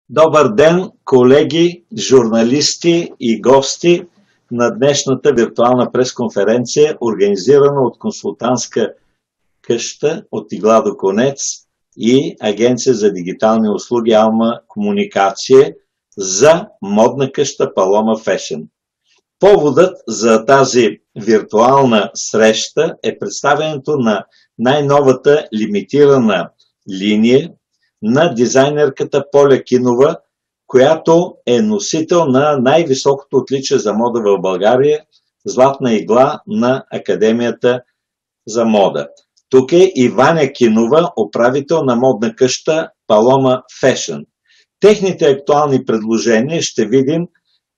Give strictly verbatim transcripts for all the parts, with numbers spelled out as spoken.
Добър ден, колеги, журналисти и гости на днешната виртуална пресконференция, организирана от консултантска къща от игла до конец и Агенция за дигитални услуги Алма Комуникация за модна къща Paloma Fashion. Поводът за тази виртуална среща е представянето на най-новата лимитирана линия на дизайнерката Поля Кинова, която е носител на най-високото отличие за мода в България – златна игла на Академията за мода. Тук е и Ваня Кинова, управител на модна къща Paloma Fashion. Техните актуални предложения ще видим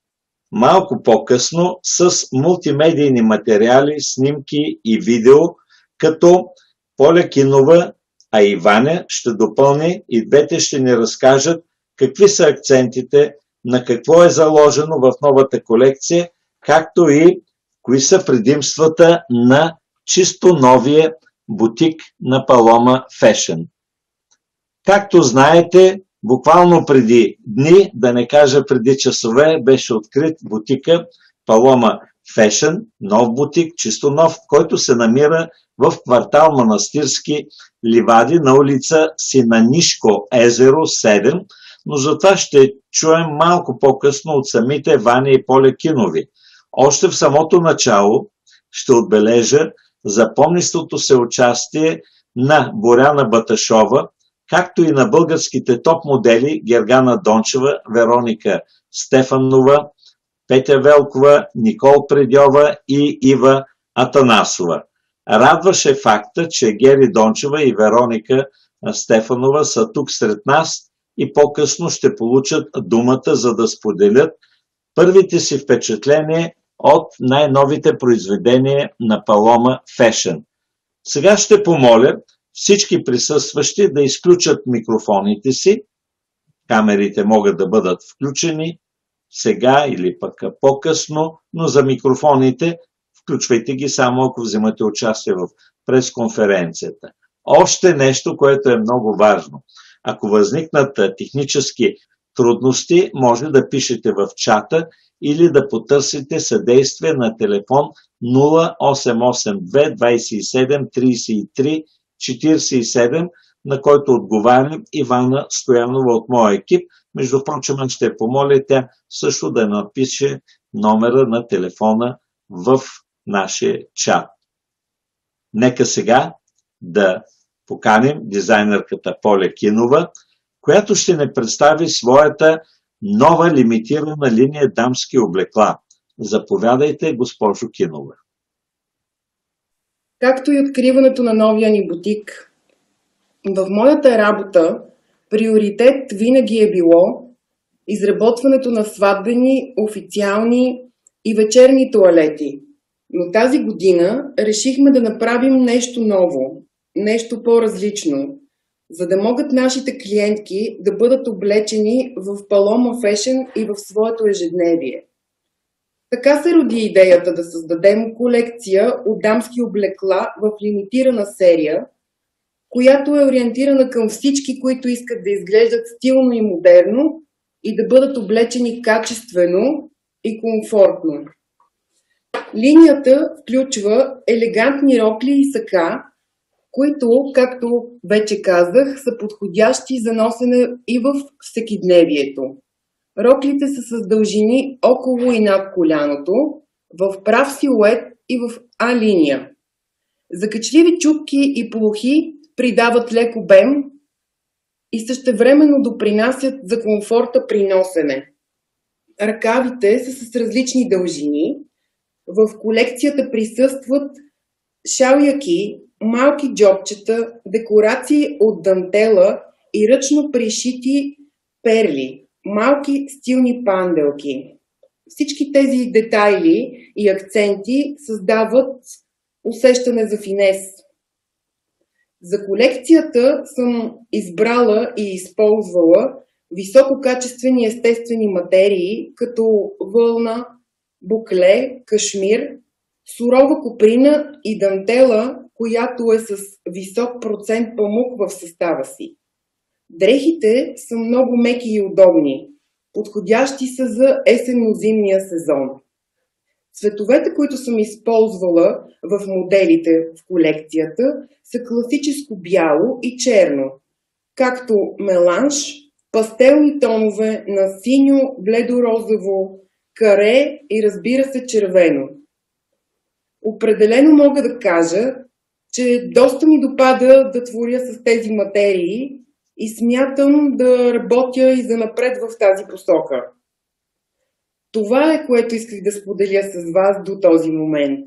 малко по-късно с мултимедийни материали, снимки и видео, като Поля Кинова, а и Ваня ще допълни и двете ще ни разкажат какви са акцентите, на какво е заложено в новата колекция, както и кои са предимствата на чисто новия бутик на Paloma Fashion. Както знаете, буквално преди дни, да не кажа преди часове, беше открит бутика Paloma Fashion, нов бутик, чисто нов, който се намира в квартал Манастирски ливади на улица Синанишко езеро седем, но за това ще чуем малко по-късно от самите Ваня и Поля Кинови. Още в самото начало ще отбележа запомнистото се участие на Боряна Баташова, както и на българските топ модели Гергана Дончева, Вероника Стефанова, Петя Велкова, Никол Предьова и Ива Атанасова. Радваше факта, че Гери Дончева и Вероника Стефанова са тук сред нас и по-късно ще получат думата, за да споделят първите си впечатления от най-новите произведения на Paloma Fashion. Сега ще помоля всички присъстващи да изключат микрофоните си. Камерите могат да бъдат включени сега или пък по-късно, но за микрофоните включвайте ги само ако вземате участие в пресконференцията. Още нещо, което е много важно. Ако възникнат технически трудности, може да пишете в чата или да потърсите съдействие на телефон нула осем осем две двадесет и седем тридесет и три четиридесет и седем, на който отговаря Ивана Стоянова от моя екип. Между прочим, ще помоля тя също да напише номера на телефона в нашия чат. Нека сега да поканим дизайнерката Поля Кинова, която ще ни представи своята нова лимитирана линия дамски облекла. Заповядайте, госпожо Кинова. Както и откриването на новия ни бутик, в моята работа приоритет винаги е било изработването на сватбени, официални и вечерни тоалети. Но тази година решихме да направим нещо ново, нещо по-различно, за да могат нашите клиентки да бъдат облечени в Paloma Fashion и в своето ежедневие. Така се роди идеята да създадем колекция от дамски облекла в лимитирана серия, която е ориентирана към всички, които искат да изглеждат стилно и модерно и да бъдат облечени качествено и комфортно. Линията включва елегантни рокли и сака, които, както вече казах, са подходящи за носене и в всекидневието. Роклите са с дължини около и над коляното, в прав силует и в А-линия. Закачливи чупки и полухи придават лек обем и същевременно допринасят за комфорта при носене. Ръкавите са с различни дължини. В колекцията присъстват шаляки, малки джобчета, декорации от дантела и ръчно пришити перли, малки стилни панделки. Всички тези детайли и акценти създават усещане за финес. За колекцията съм избрала и използвала висококачествени естествени материи, като вълна, букле, кашмир, сурова коприна и дантела, която е с висок процент памук в състава си. Дрехите са много меки и удобни. Подходящи са за есенно-зимния сезон. Цветовете, които съм използвала в моделите в колекцията, са класическо бяло и черно, както меланж, пастелни тонове на синьо, бледорозово, каре и разбира се червено. Определено мога да кажа, че доста ми допада да творя с тези материи и смятам да работя и занапред в тази посока. Това е, което исках да споделя с вас до този момент.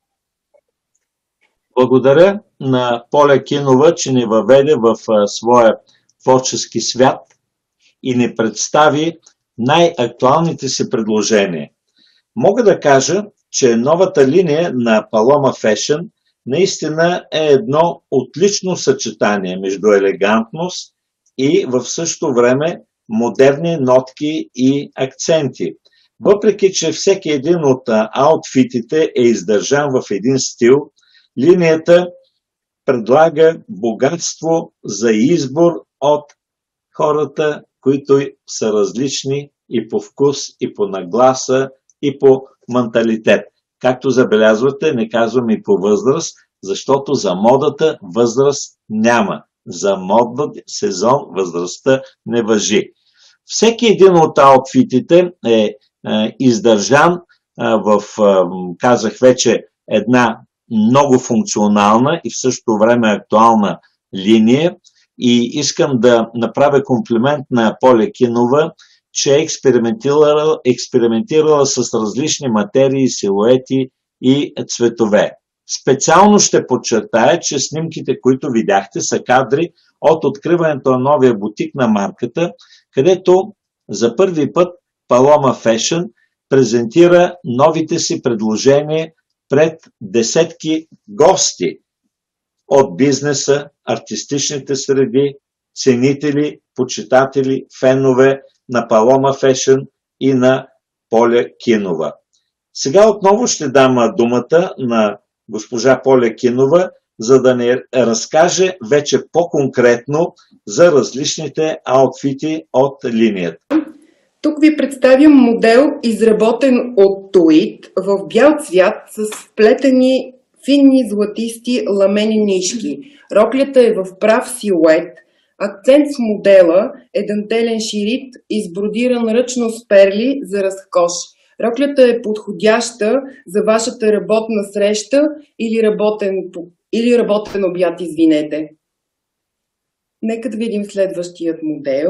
Благодаря на Поля Кинова, че ни въведе в своя творчески свят и ни представи най-актуалните си предложения. Мога да кажа, че новата линия на Paloma Fashion наистина е едно отлично съчетание между елегантност и в същото време модерни нотки и акценти. Въпреки че всеки един от аутфитите е издържан в един стил, линията предлага богатство за избор от хората, които са различни и по вкус, и по нагласа, и по менталитет. Както забелязвате, не казвам и по възраст, защото за модата възраст няма. За модния сезон възрастта не важи. Всеки един от аутфитите е, е издържан е, в, е, казах вече, една много функционална и в същото време актуална линия. И искам да направя комплимент на Поля Кинова, че е експериментирала, експериментирала с различни материи, силуети и цветове. Специално ще подчертая, че снимките, които видяхте, са кадри от откриването на новия бутик на марката, където за първи път Paloma Fashion презентира новите си предложения пред десетки гости от бизнеса, артистичните среди, ценители, почитатели, фенове на Paloma Fashion и на Поля Кинова. Сега отново ще дам думата на госпожа Поля Кинова, за да ни разкаже вече по-конкретно за различните аутфити от линията. Тук ви представям модел, изработен от Туит в бял цвят с вплетени финни златисти ламени нишки. Роклята е в прав силует. Акцент в модела е дантелен ширит, избродиран ръчно с перли за разкош. Роклята е подходяща за вашата работна среща или работен, или работен обяд, извинете. Нека да видим следващият модел.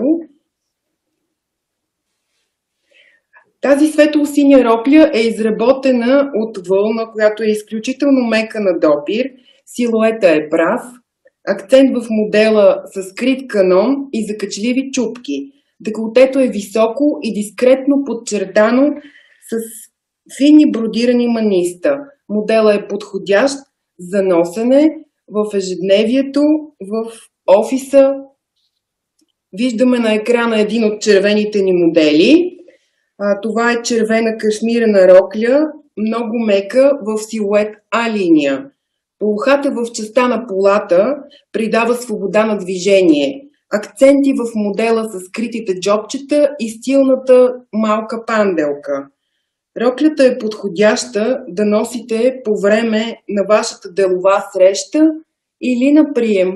Тази светло-синя рокля е изработена от вълна, която е изключително мека на допир. Силуета е прав. Акцент в модела с скрит канон и закачливи чупки. Деколтето е високо и дискретно подчертано с фини бродирани маниста. Моделът е подходящ за носене в ежедневието, в офиса. Виждаме на екрана един от червените ни модели. А, това е червена кашмирена рокля, много мека в силует А-линия. Полухата в частта на полата придава свобода на движение. Акценти в модела са скритите джобчета и стилната малка панделка. Роклята е подходяща да носите по време на вашата делова среща или на прием.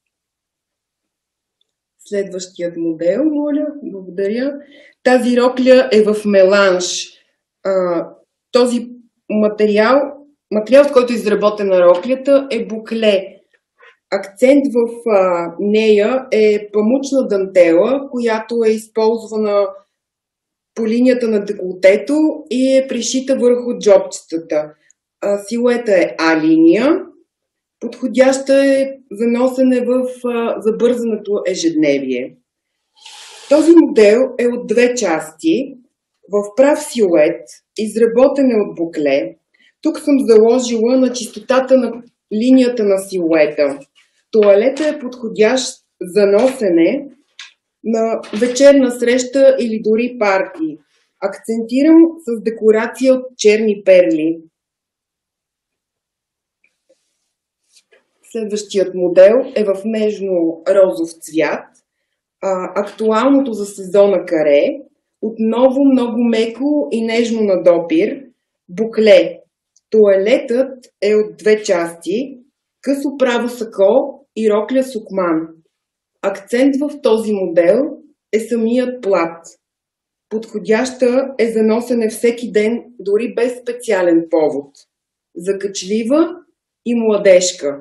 Следващият модел, моля, благодаря. Тази рокля е в меланж. А, този материал, материал, с който е изработена роклята, е букле. Акцент в а, нея е памучна дантела, която е използвана по линията на деколтето и е пришита върху джобчетата. А, силуета е А-линия. Подходяща е за носене в а, забързаното ежедневие. Този модел е от две части, в прав силует, изработен е от букле. Тук съм заложила на чистотата на линията на силуета. Тоалета е подходящ за носене на вечерна среща или дори парти. Акцентирам с декорация от черни перли. Следващият модел е в нежно розов цвят. а, актуалното за сезона каре, отново много меко и нежно на допир, букле. Тоалетът е от две части, късо право сако и рокля сукман. Акцент в този модел е самият плат. Подходяща е за носене всеки ден, дори без специален повод. Закачлива и младежка.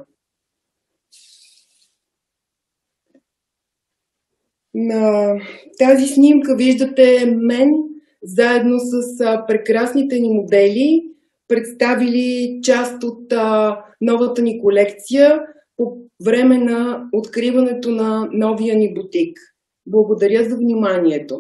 На тази снимка виждате мен заедно с а, прекрасните ни модели, представили част от а, новата ни колекция по време на откриването на новия ни бутик. Благодаря за вниманието.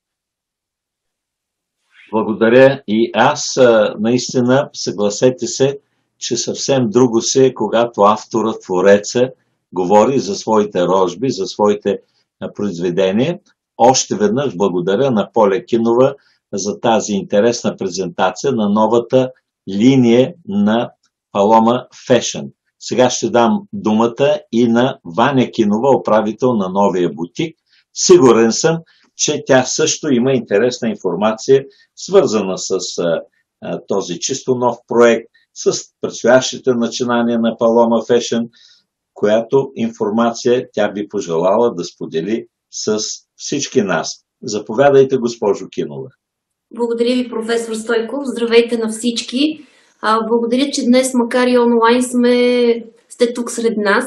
Благодаря и аз. Наистина, съгласете се, че съвсем друго се, когато авторът, твореца, говори за своите рожби, за своите произведения. Още веднъж благодаря на Поля Кинова за тази интересна презентация на новата линия на Paloma Fashion. Сега ще дам думата и на Ваня Кинова, управител на новия бутик. Сигурен съм, че тя също има интересна информация, свързана с а, а, този чисто нов проект, с предстоящите начинания на Paloma Fashion, която информация тя би пожелала да сподели с всички нас. Заповядайте, госпожо Кинова. Благодаря ви, професор Стойков. Здравейте на всички. А, благодаря, че днес, макар и онлайн, сме, сте тук сред нас.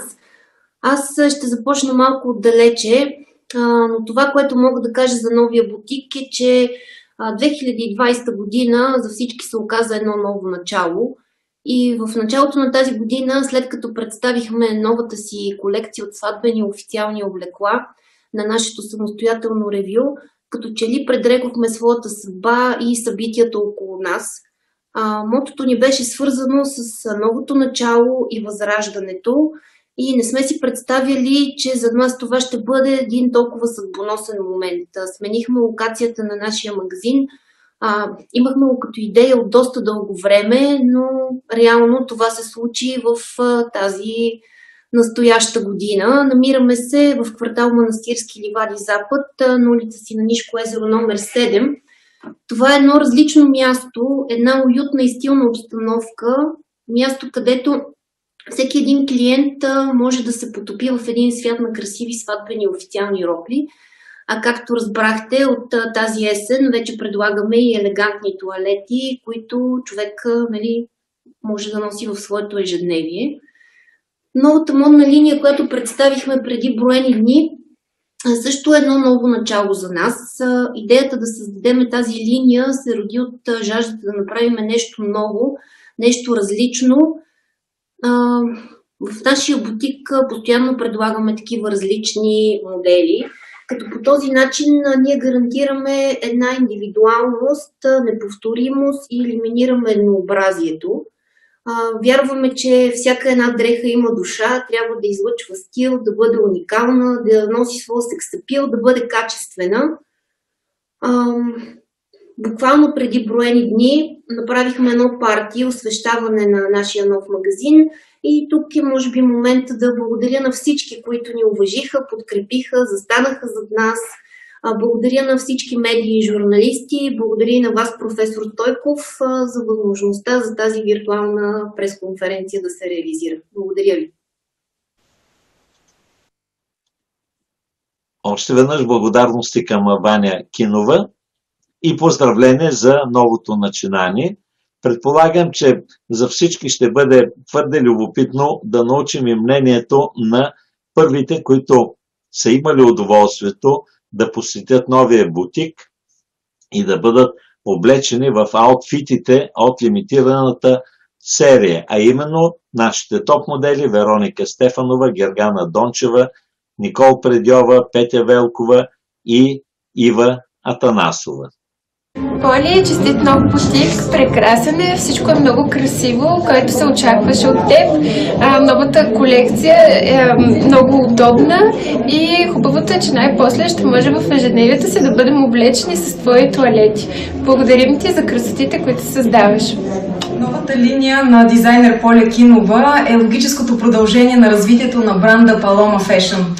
Аз ще започна малко отдалече, а, но това, което мога да кажа за новия бутик е, че а, две хиляди и двадесета година за всички се оказа едно ново начало. И в началото на тази година, след като представихме новата си колекция от сватбени официални облекла на нашето самостоятелно ревю, като че ли предрекохме своята съдба и събитията около нас. А, мотото ни беше свързано с новото начало и възраждането и не сме си представили, че за нас това ще бъде един толкова съдбоносен момент. Сменихме локацията на нашия магазин. А, имахме го като идея от доста дълго време, но реално това се случи в а, тази настояща година. Намираме се в квартал Манастирски ливади Запад, на улица Синанишко езеро номер седем. Това е едно различно място, една уютна и стилна обстановка, място, където всеки един клиент може да се потопи в един свят на красиви сватбени официални рокли. А както разбрахте, от тази есен вече предлагаме и елегантни тоалети, които човек, нали, може да носи в своето ежедневие. Новата модна линия, която представихме преди броени дни, също е едно ново начало за нас. Идеята да създадем тази линия се роди от жаждата да направим нещо ново, нещо различно. В нашия бутик постоянно предлагаме такива различни модели, като по този начин ние гарантираме една индивидуалност, неповторимост и елиминираме еднообразието. Вярваме, че всяка една дреха има душа, трябва да излъчва стил, да бъде уникална, да носи своя сексапил, да бъде качествена. Буквално преди броени дни направихме едно парти, освещаване на нашия нов магазин и тук е може би момента да благодаря на всички, които ни уважиха, подкрепиха, застанаха зад нас. Благодаря на всички медии и журналисти, благодаря и на вас, професор Стойков, за възможността за тази виртуална пресконференция да се реализира. Благодаря ви. Още веднъж благодарности към Ваня Кинова и поздравление за новото начинание. Предполагам, че за всички ще бъде твърде любопитно да научим и мнението на първите, които са имали удоволствието да посетят новия бутик и да бъдат облечени в аутфитите от лимитираната серия, а именно нашите топ модели Вероника Стефанова, Гергана Дончева, Никол Предьова, Петя Велкова и Ива Атанасова. Поли, честит нов бутик, прекрасен е, всичко е много красиво, което се очакваше от теб. А, новата колекция е много удобна и хубавото е, че най-после ще може в ежедневието си да бъдем облечени с твои тоалети. Благодарим ти за красотите, които създаваш. Новата линия на дизайнер Поля Кинова е логическото продължение на развитието на бранда Paloma Fashion.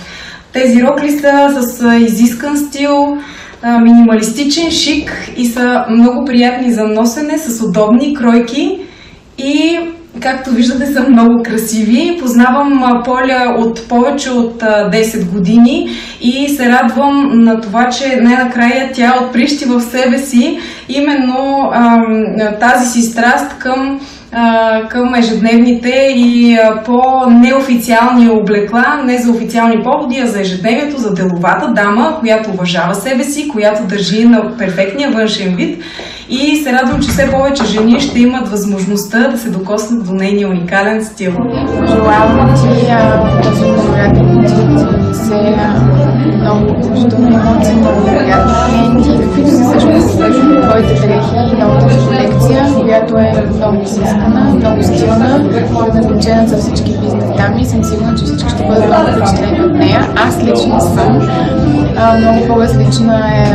Тези рокли са с изискан стил, минималистичен шик и са много приятни за носене, с удобни кройки и, както виждате, са много красиви. Познавам Поля от повече от десет години и се радвам на това, че най-накрая тя отприщи в себе си именно ам, тази си страст към към ежедневните и по-неофициални облекла, не за официални поводи, а за ежедневието, за деловата дама, която уважава себе си, която държи на перфектния външен вид, и се радвам, че все повече жени ще имат възможността да се докоснат до нейния уникален стил. Желавам ти този невероятен бутик се много положителни емоции, много приятни клиенти, каквито се всъщност съдържат твоите дрехи и новата колекция, която е много изискана, много стилна, предназначена за всички бизнес дами. Съм сигурна, че всички ще бъдат много впечатлени от нея. Аз лично съм. А, много по-различна е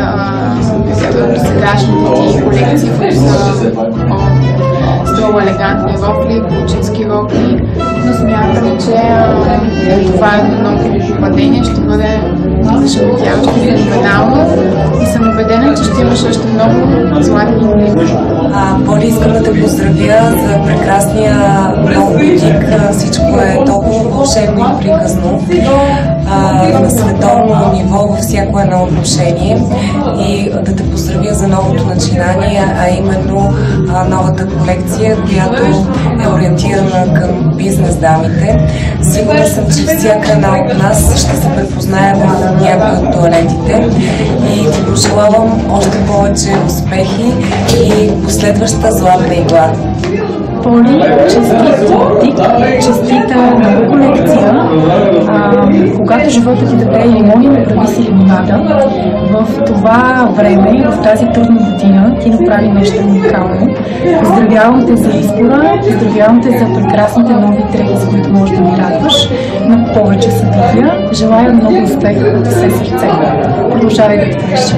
от сегашните колекции, които са строго елегантни рокли, кучински рокли, но смятам, че а, това е много попадение, ще бъде зашеметяващо, феноменално и съм убедена, че ще имаш още много златни идеи. Поли, искам да те поздравя за прекрасния нов бутик. Всичко е толкова вълшебно и приказно на световно ниво във всяко едно отношение, и да те поздравя за новото начинание, а именно новата колекция, която е ориентирана към бизнес дамите. Сигурна съм, че всяка една от нас ще се препознае в някои от туалетите и ти пожелавам още повече успехи и последваща златна игла. Поли, честит бутик, честита нова колекция. А, когато живота ти даде лимони, направи си лимонада. В това време, в тази трудна година, ти направи нещо уникално. Поздравявам те за избора, поздравявам те за прекрасните нови дрехи, с които можеш да ни радваш. На повече съдържия. Желая много успех от все сърце. Продължавай да твориш.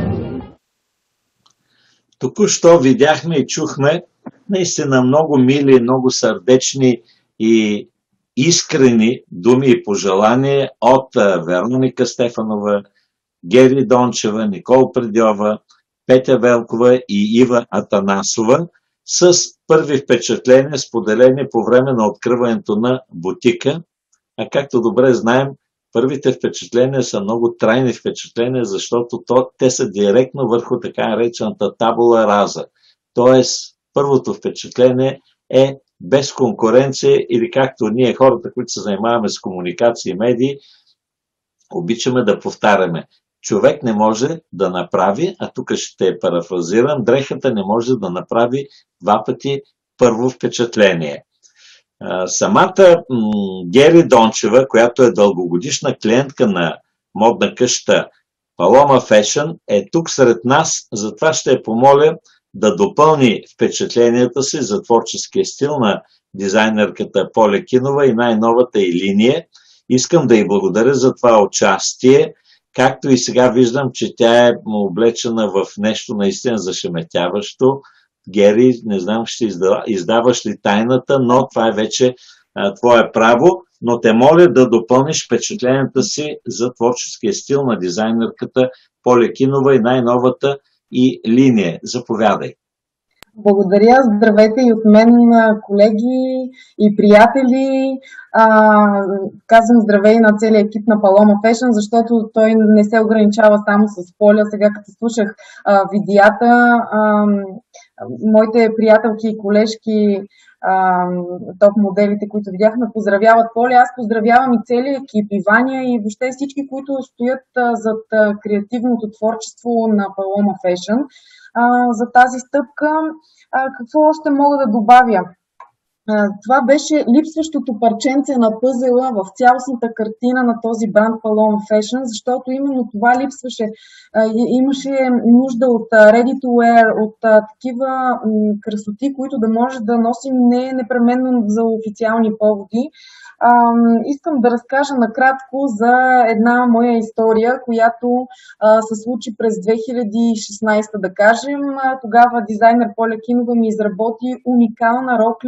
Току-що видяхме и чухме наистина много мили, много сърдечни и искрени думи и пожелания от Вероника Стефанова, Гери Дончева, Никол Предьова, Петя Велкова и Ива Атанасова с първи впечатления, споделени по време на откриването на бутика. А както добре знаем, първите впечатления са много трайни впечатления, защото то, те са директно върху така наречената табула раза. Тоест, първото впечатление е без конкуренция, или както ние, хората, които се занимаваме с комуникации и медии, обичаме да повтаряме. Човек не може да направи, а тук ще парафразирам, дрехата не може да направи два пъти първо впечатление. Самата Гери Дончева, която е дългогодишна клиентка на модна къща Paloma Fashion, е тук сред нас, затова ще я помоля да допълни впечатленията си за творческия стил на дизайнерката Поля Кинова и най-новата й линия. Искам да й благодаря за това участие, както и сега виждам, че тя е облечена в нещо наистина зашеметяващо. Гери, не знам, ще издаваш ли тайната, но това е вече а, твое право, но те моля да допълниш впечатленията си за творческия стил на дизайнерката Поля Кинова и най-новата и линия. Заповядай. Благодаря, здравейте и от мен, колеги и приятели. А, казвам здравей на целия екип на Paloma Fashion, защото той не се ограничава само с Поля. Сега като слушах а, видеята, а, моите приятелки и колежки, топ моделите, които видяхме, поздравяват Поля. Аз поздравявам и целия екип, и Ваня, и въобще всички, които стоят а, зад а, креативното творчество на Paloma Fashion. А, за тази стъпка. А, какво още мога да добавя? А, това беше липсващото парченце на пъзела в цялостната картина на този бранд Paloma Fashion, защото именно това липсваше. А, имаше нужда от ready to wear, от а, такива м, красоти, които да може да носим не непременно за официални поводи. Uh, искам да разкажа накратко за една моя история, която uh, се случи през две хиляди и шестнадесета, да кажем. Тогава дизайнер Поля Кинова ми изработи уникална рокля за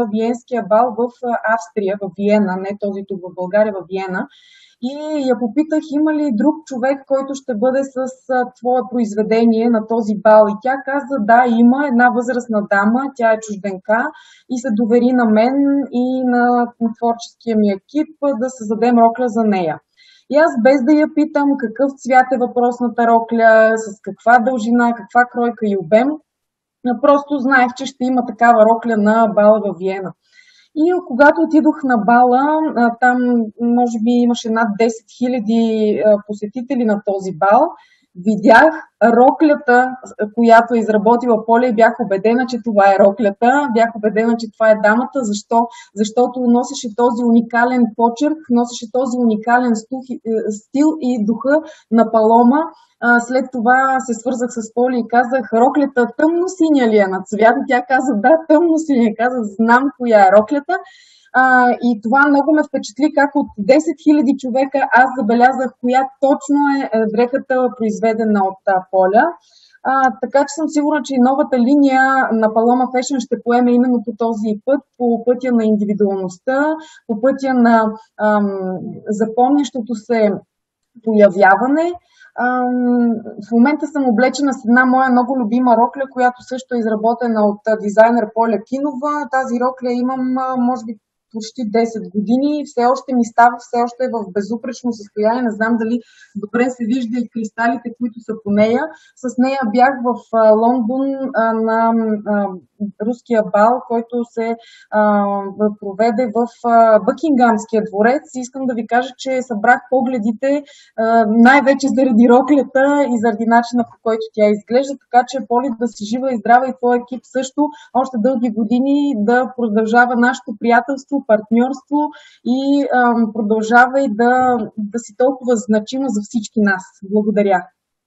Виенския бал в Австрия, в Виена, не този тук в България, в Виена. И я попитах, има ли друг човек, който ще бъде с твое произведение на този бал. И тя каза, да, има една възрастна дама, тя е чужденка и се довери на мен и на творческия ми екип да създадем рокля за нея. И аз без да я питам какъв цвят е въпросната рокля, с каква дължина, каква кройка и обем, просто знаех, че ще има такава рокля на бала във Виена. И когато отидох на бала, там може би имаше над десет хиляди посетители на този бал, видях роклята, която е изработила Поля и бях убедена, че това е роклята. Бях убедена, че това е дамата. Защо? Защото носеше този уникален почерк, носеше този уникален стил и духа на Палома. След това се свързах с Поля и казах, роклята тъмно синя ли е на цвят? И тя каза, да, тъмно синя. Каза, знам коя е роклята. А, и това много ме впечатли, как от десет хиляди човека аз забелязах коя точно е дрехата, произведена от а, Поля. А, така че съм сигурна, че и новата линия на Paloma Fashion ще поеме именно по този път, по пътя на индивидуалността, по пътя на ам, запомнящото се появяване. Ам, в момента съм облечена с една моя много любима рокля, която също е изработена от дизайнер Поля Кинова. Тази рокля имам, може би, почти десет години и все още ми става, все още е в безупречно състояние. Не знам дали добре се вижда и кристалите, които са по нея. С нея бях в Лондон на руския бал, който се проведе в Бъкингамския дворец. Искам да ви кажа, че събрах погледите най-вече заради роклята и заради начина, по който тя изглежда. Така че, Поли, да си жива и здрава и твой екип също още дълги години да продължава нашето приятелство, партньорство и ам, продължава и да, да си толкова значима за всички нас. Благодаря.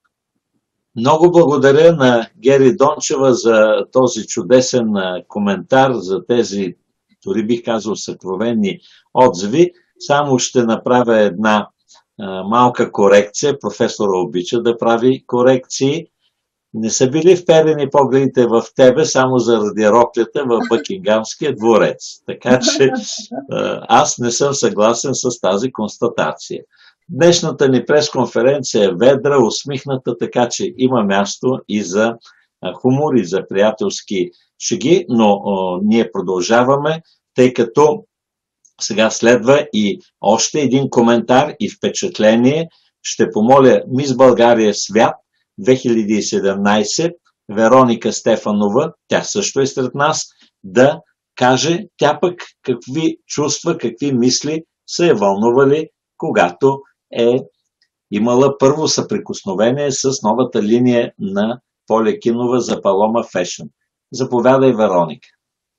Много благодаря на Гери Дончева за този чудесен коментар, за тези, дори бих казал, съкровенни отзиви. Само ще направя една а, малка корекция. Професора обича да прави корекции. Не са били вперени погледите в тебе само заради роклята в Бъкингамския дворец. Така че аз не съм съгласен с тази констатация. Днешната ни пресконференция е ведра, усмихната, така че има място и за хумор, и за приятелски шеги, но о, ние продължаваме, тъй като сега следва и още един коментар и впечатление. Ще помоля Мис България Свят две хиляди и седемнайсет, Вероника Стефанова, тя също е сред нас, да каже тя пък какви чувства, какви мисли са я вълнували, когато е имала първо съприкосновение с новата линия на Поля Кинова за Paloma Fashion. Заповядай, Вероника.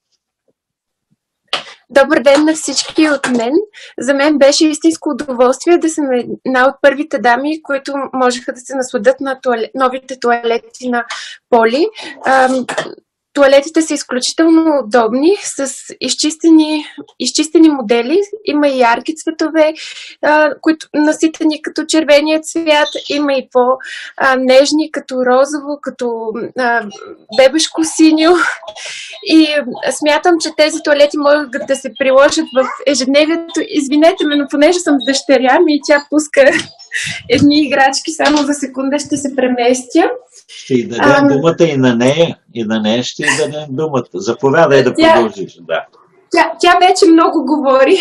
Добър ден на всички от мен. За мен беше истинско удоволствие да съм една от първите дами, които можеха да се насладят на туалет, новите туалети на Поли. Ам, туалетите са изключително удобни, с изчистени, изчистени модели. Има и ярки цветове, а, които наситени като червения цвят. Има и по-нежни, като розово, като а, бебешко синьо. И смятам, че тези туалети могат да се приложат в ежедневието. Извинете ме, но понеже съм с дъщеря ми и тя пуска едни играчки, само за секунда ще се преместя. Ще й дадем а, думата и на нея. И на нея ще й дадем думата. Заповядай да тя, продължиш. Да. Тя, тя вече много говори.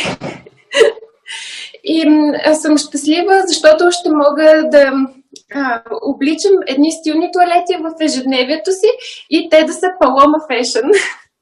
И а, съм щастлива, защото ще мога да а, обличам едни стилни туалети в ежедневието си и те да са Paloma Fashion.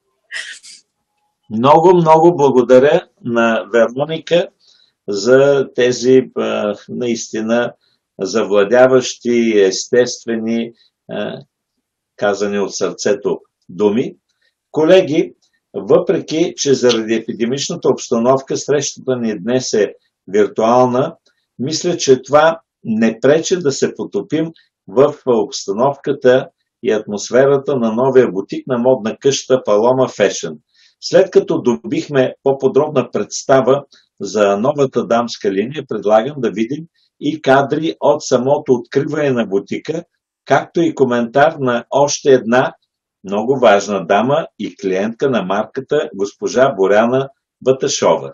Много, много благодаря на Вероника за тези а, наистина завладяващи, естествени, а, казани от сърцето думи. Колеги, въпреки че заради епидемичната обстановка срещата ни днес е виртуална, мисля, че това не пречи да се потопим в обстановката и атмосферата на новия бутик на модна къща Paloma Fashion. След като добихме по-подробна представа за новата дамска линия, предлагам да видим и кадри от самото откриване на бутика, както и коментар на още една много важна дама и клиентка на марката госпожа Боряна Баташова.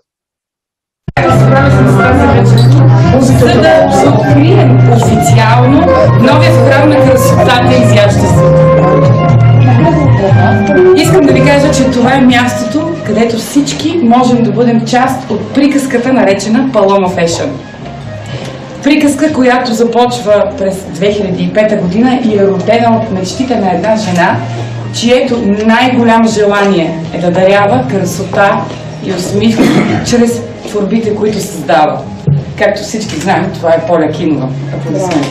За да се открие официално новия храм на красотата и изяществото. Искам да ви кажа, че това е мястото, където всички можем да бъдем част от приказката, наречена Paloma Fashion. Приказка, която започва през две хиляди и пета година и е родена от мечтите на една жена, чието най-голямо желание е да дарява красота и усмивка чрез творбите, които създава. Както всички знаем, това е Поля Кинова. Аплодисменти.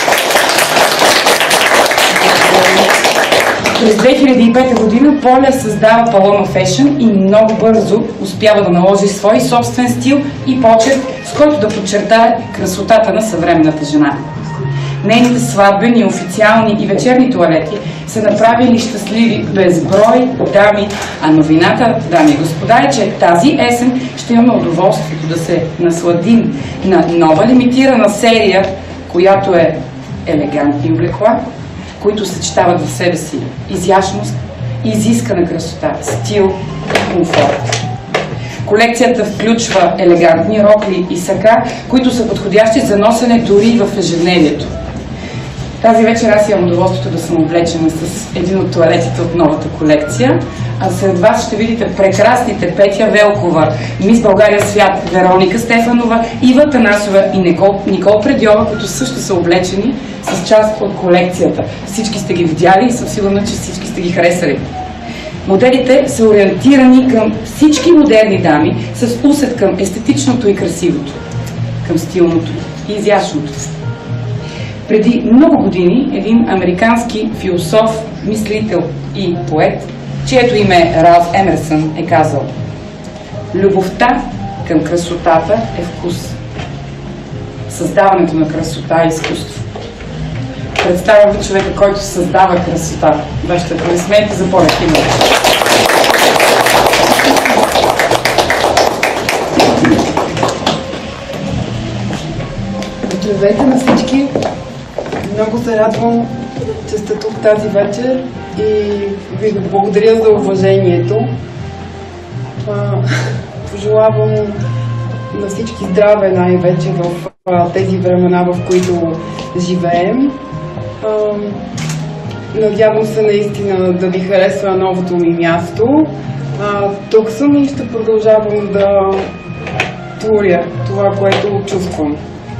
През две хиляди и пета година Поля създава Paloma Fashion и много бързо успява да наложи свой собствен стил и почерк, с който да подчертае красотата на съвременната жена. Нейните сватбени, официални и вечерни тоалети са направили щастливи безброй дами, а новината, дами и господа, е, че тази есен ще имаме удоволствието да се насладим на нова лимитирана серия, която е елегантни облекла, които съчетават в себе си изящност, изискана красота, стил и комфорт. Колекцията включва елегантни рокли и сака, които са подходящи за носене дори в ежедневието. Тази вечер аз имам удоволствието да съм облечена с един от тоалетите от новата колекция, а сред вас ще видите прекрасните Петя Велкова, Мис България свят Вероника Стефанова, Ива Танасова и Никол, Никол Предьова, които също са облечени с част от колекцията. Всички сте ги видяли и съм сигурна, че всички сте ги харесали. Моделите са ориентирани към всички модерни дами с усет към естетичното и красивото, към стилното и изящното. Преди много години един американски философ, мислител и поет, чието име е Ралф Емерсън, е казал: любовта към красотата е вкус. Създаването на красота е изкуство. Представям ви човека, който създава красота. Вашите аплодисменти за Поля Кинова. Здравейте на всички! Много се радвам, че сте тук тази вечер и ви благодаря за уважението. Пожелавам на всички здраве най-вече в тези времена, в които живеем. Надявам се наистина да ви харесва новото ми място. Тук съм и ще продължавам да творя това, което чувствам.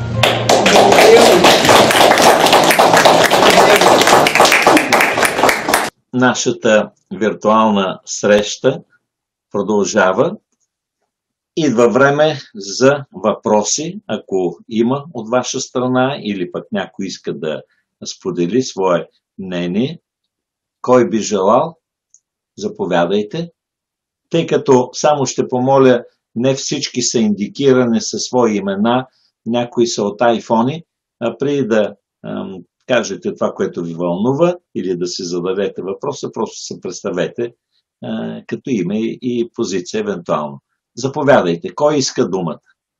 Нашата виртуална среща продължава. Идва време за въпроси, ако има от ваша страна или пък някой иска да сподели свое мнение. Кой би желал? Заповядайте. Тъй като само ще помоля, не всички са индикирани със свои имена, някои са от айфони, а преди да ам, кажете това, което ви вълнува или да си зададете въпроса, просто се представете а, като име и позиция евентуално. Заповядайте. Кой иска думата?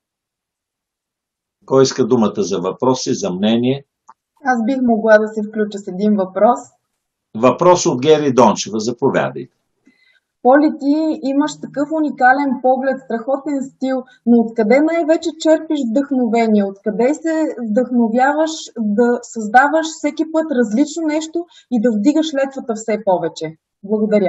Кой иска думата за въпроси, за мнение? Аз бих могла да се включа с един въпрос. Въпрос от Гери Дончева. Заповядайте. Поли, ти имаш такъв уникален поглед, страхотен стил, но откъде най-вече черпиш вдъхновение? Откъде се вдъхновяваш да създаваш всеки път различно нещо и да вдигаш летвата все повече? Благодаря.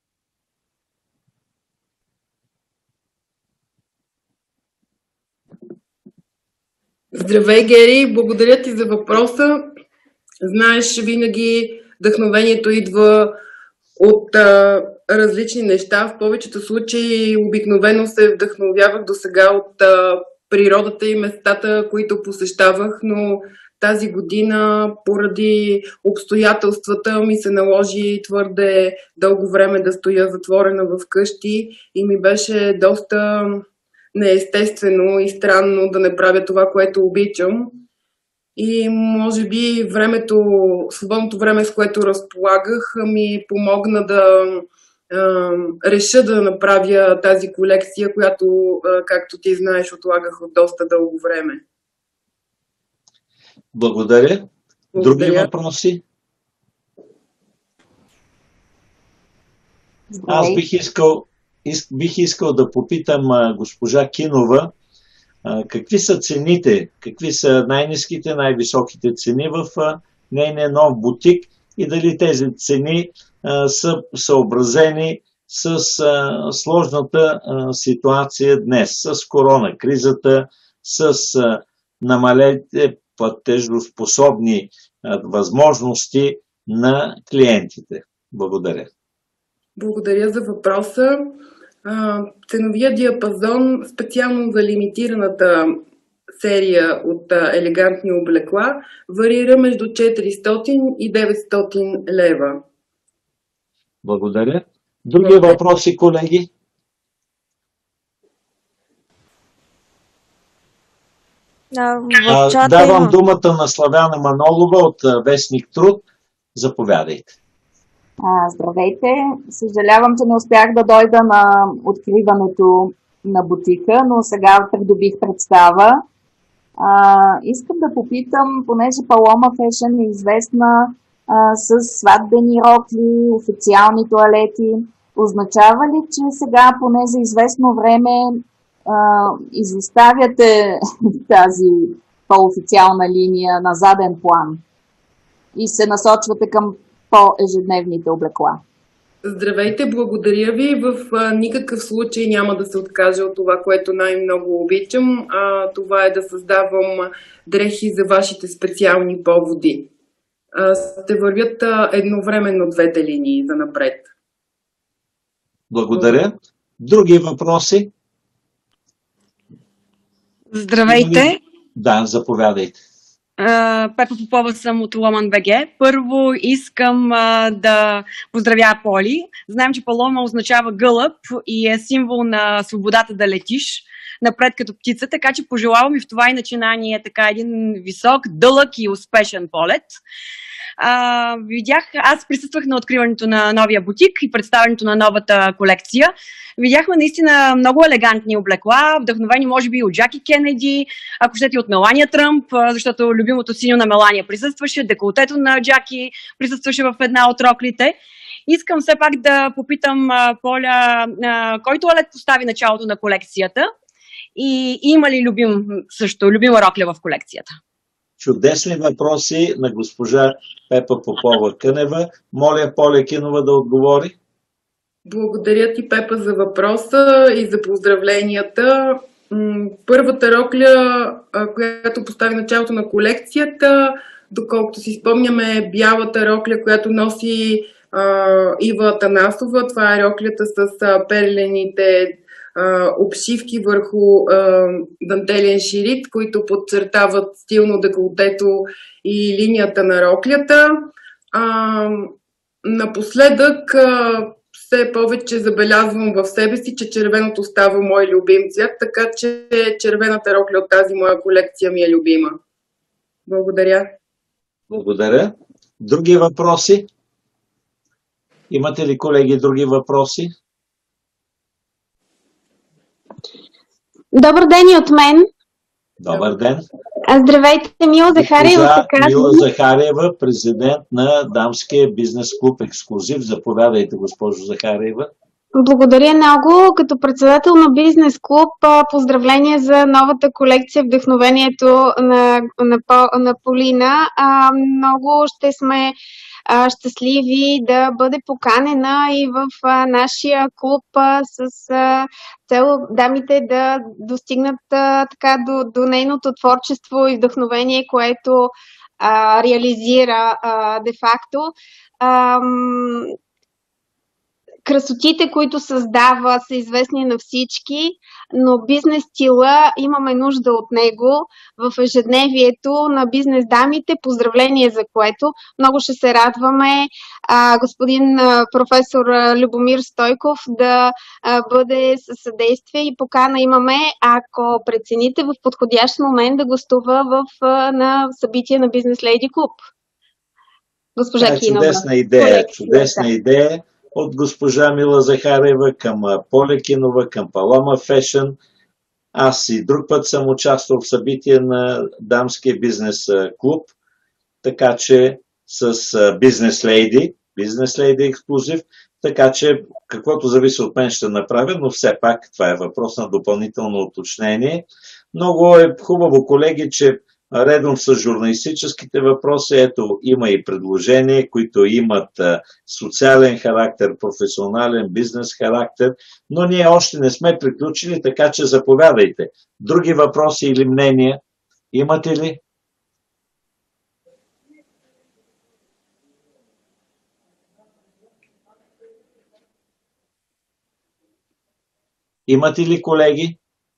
Здравей, Гери! Благодаря ти за въпроса. Знаеш, винаги вдъхновението идва от а, различни неща. В повечето случаи обикновено се вдъхновявах досега от а, природата и местата, които посещавах, но тази година поради обстоятелствата ми се наложи твърде дълго време да стоя затворена в къщи и ми беше доста неестествено и странно да не правя това, което обичам. И може би времето, свободното време, с което разполагах, ми помогна да е, реша да направя тази колекция, която, е, както ти знаеш, отлагах от доста дълго време. Благодаря. Други въпроси? Аз бих искал, ис, бих искал да попитам а, госпожа Кинова, а, какви са цените, какви са най-ниските, най-високите цени в а, нейния нов бутик и дали тези цени а, са съобразени с а, сложната а, ситуация днес, с корона кризата, с а, намалелите платежоспособни а, възможности на клиентите. Благодаря. Благодаря за въпроса. А, ценовия диапазон специално за лимитираната серия от а, елегантни облекла варира между четиристотин и деветстотин лева. Благодаря. Други въпроси, колеги? А, давам думата на Славяна Манолова от Вестник Труд. Заповядайте. А, здравейте! Съжалявам, че не успях да дойда на откриването на бутика, но сега придобих представа. А, искам да попитам, понеже Paloma Fashion е известна а, с сватбени рокли, официални тоалети, означава ли, че сега поне за известно време а, изоставяте тази по-официална линия на заден план и се насочвате към по-ежедневните облекла? Здравейте, благодаря ви. В а, никакъв случай няма да се откажа от това, което най-много обичам. А, това е да създавам дрехи за вашите специални поводи. А, ще вървят а, едновременно двете линии за напред. Благодаря. Други въпроси? Здравейте! Да, заповядайте. Uh, Пепа Попова съм от Ломан БГ. Първо искам uh, да поздравя Поли. Знаем, че Палома означава гълъб и е символ на свободата да летиш напред като птица, така че пожелавам и в това и начинание така един висок, дълъг и успешен полет. Uh, видях, аз присъствах на откриването на новия бутик и представянето на новата колекция. Видяхме наистина много елегантни облекла, вдъхновени може би от Джаки Кенеди, ако щете от Мелания Тръмп, защото любимото синьо на Мелания присъстваше, деколтето на Джаки присъстваше в една от роклите. Искам все пак да попитам Поля, кой тоалет постави началото на колекцията и има ли любим, също, любима рокля в колекцията? Чудесни въпроси на госпожа Пепа Попова-Кънева. Моля Поля Кинова да отговори. Благодаря ти, Пепа, за въпроса и за поздравленията. Първата рокля, която постави началото на колекцията, доколкото си спомняме, е бялата рокля, която носи а, Ива Атанасова. Това е роклята с а, перлените а, обшивки върху а, дантелен ширит, които подчертават стилно деколтето и линията на роклята. А, напоследък а, все повече забелязвам в себе си, че червеното става мой любим цвят, така че червената рокля от тази моя колекция ми е любима. Благодаря. Благодаря. Други въпроси? Имате ли, колеги, други въпроси? Добър ден и от мен. Добър ден. Здравейте, Мила Захариева. Госпожа Мила Захариева, президент на Дамския бизнес клуб Ексклузив. Заповядайте, госпожо Захариева. Благодаря много. Като председател на бизнес клуб, поздравление за новата колекция Вдъхновението на, на, на Полина. Много ще сме щастливи да бъде поканена и в нашия клуб с цел дамите да достигнат така до, до нейното творчество и вдъхновение, което а, реализира а, де-факто. Красотите, които създава, са известни на всички, но бизнес стила имаме нужда от него в ежедневието на бизнес дамите. Поздравление за което. Много ще се радваме а, господин а, професор а, Любомир Стойков да а, бъде със съдействие и покана имаме, ако прецените в подходящ момент да гостува в, а, на събитие на Бизнес Лейди Клуб. Госпожа е, Кинова. Чудесна идея, чудесна идея. От госпожа Мила Захариева към Поля Кинова, към Paloma Fashion. Аз и друг път съм участвал в събитие на Дамския бизнес клуб, така че с Business Lady, Business Lady Exclusive, Така че, каквото зависи от мен ще направя, но все пак това е въпрос на допълнително уточнение. Много е хубаво, колеги, че редом с журналистическите въпроси, ето има и предложения, които имат социален характер, професионален, бизнес характер, но ние още не сме приключили, така че заповядайте. Други въпроси или мнения имате ли? Имате ли, колеги?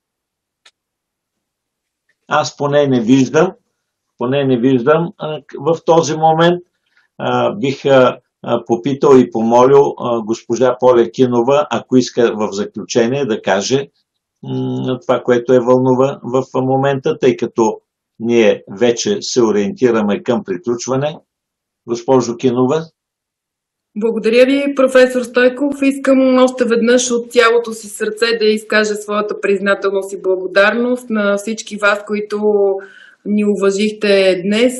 Аз поне не виждам. Поне не виждам. В този момент а, бих а, попитал и помолил а, госпожа Поля Кинова, ако иска в заключение да каже м- това, което е вълнува в момента, тъй като ние вече се ориентираме към приключване. Госпожо Кинова. Благодаря ви, професор Стойков. Искам още веднъж от цялото си сърце да изкажа своята признателност и благодарност на всички вас, които ни уважихте днес.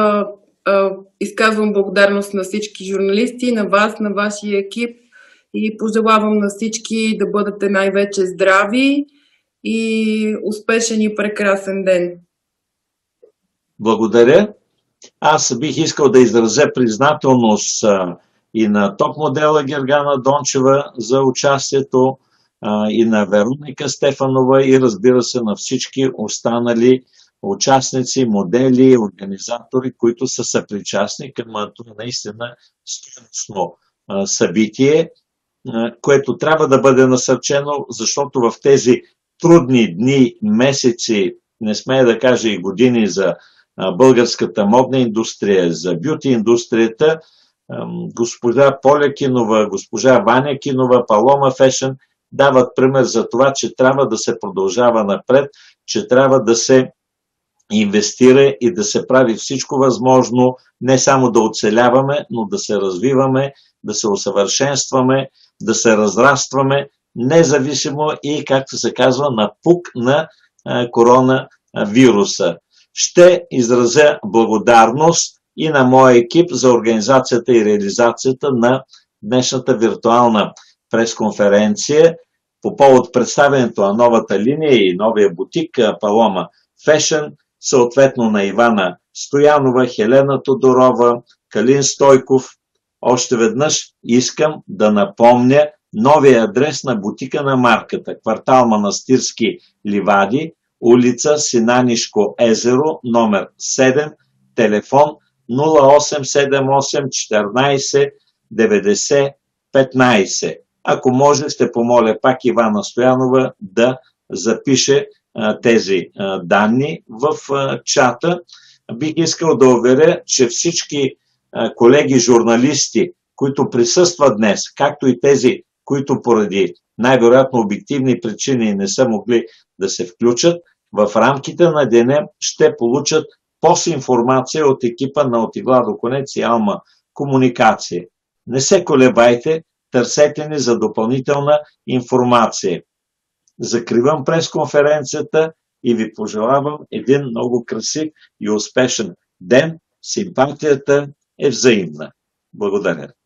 Изказвам благодарност на всички журналисти, на вас, на вашия екип и пожелавам на всички да бъдете най-вече здрави и успешен и прекрасен ден. Благодаря. Аз бих искал да изразя признателност и на топ модела Гергана Дончева за участието, и на Вероника Стефанова и разбира се на всички останали участници, модели, организатори, които са съпричастни към това наистина стойностно събитие, което трябва да бъде насърчено, защото в тези трудни дни, месеци, не смея да кажа и години за българската модна индустрия, за бюти индустрията, госпожа Поля Кинова, госпожа Ваня Кинова, Палома Фешън дават пример за това, че трябва да се продължава напред, че трябва да се инвестира и да се прави всичко възможно, не само да оцеляваме, но да се развиваме, да се усъвършенстваме, да се разрастваме, независимо и, както се казва, на пук на коронавируса. Ще изразя благодарност и на моя екип за организацията и реализацията на днешната виртуална пресконференция по повод представянето на новата линия и новия бутик Палома Fashion, съответно на Ивана Стоянова, Хелена Тодорова, Калин Стойков. Още веднъж искам да напомня новия адрес на бутика на марката. Квартал Манастирски ливади, улица Синанишко езеро, номер седем, телефон нула осем седем осем четиринайсет деветдесет петнайсет. Ако може, ще помоля пак Ивана Стоянова да запише а, тези а, данни в а, чата. Бих искал да уверя, че всички а, колеги журналисти, които присъстват днес, както и тези, които поради най-вероятно обективни причини не са могли да се включат, в рамките на деня ще получат пост-информация от екипа на От игла до конец и Алма Комуникация. Не се колебайте, търсете ни за допълнителна информация. Закривам пресконференцията и ви пожелавам един много красив и успешен ден. Симпатията е взаимна. Благодаря.